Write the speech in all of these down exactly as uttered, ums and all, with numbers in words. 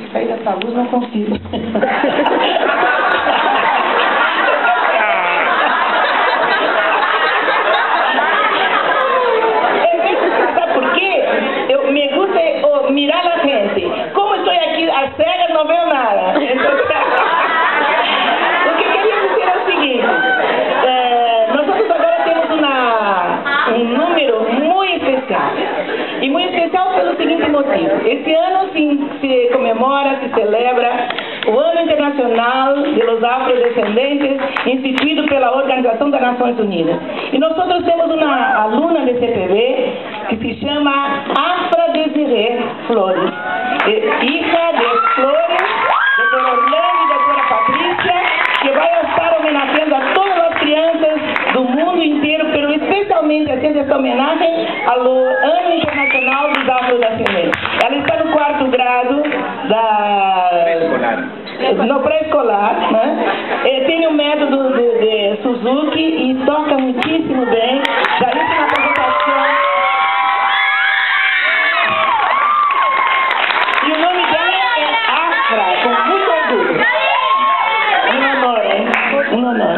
Sair dessa luz não consigo. Sabe por quê? Eu, me gusta oh, mirar a gente. Como estou aqui a cega, não vejo nada. Então, o que queria dizer é o seguinte. Eh, nós agora temos uma, um número muito especial. E muito especial pelo seguinte motivo. Esse ano se, se comemora, se celebra o Ano Internacional de los Afrodescendentes, instituído pela Organização das Nações Unidas. E nós temos uma aluna de C P B que se chama Afra Desiré Flores, hija de Flores, doutora Orlando e doutora Patrícia, que vai estar homenageando a todas as crianças do mundo inteiro, pero especialmente haciendo esta homenagem ao Ano Internacional dos Afrodescendentes. Ela está no quarto grado da... pré-escolar. No pré-escolar, né? Tem o método de, de Suzuki e toca muitíssimo bem. Já hice uma apresentação. E o nome dela é Afra, com muito orgulho. Um honor, hein? Um honor.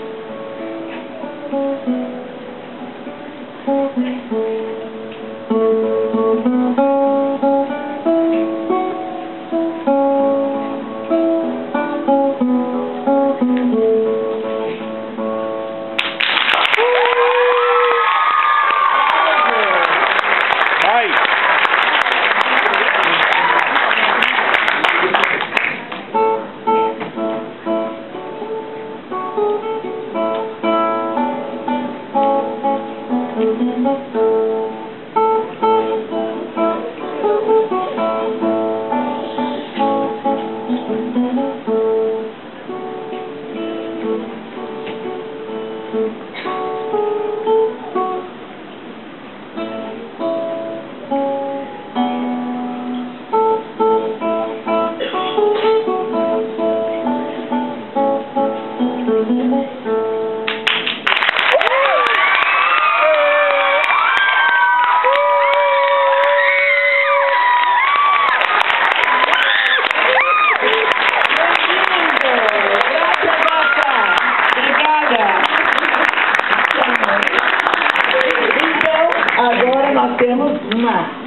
Thank you. Agora nós temos uma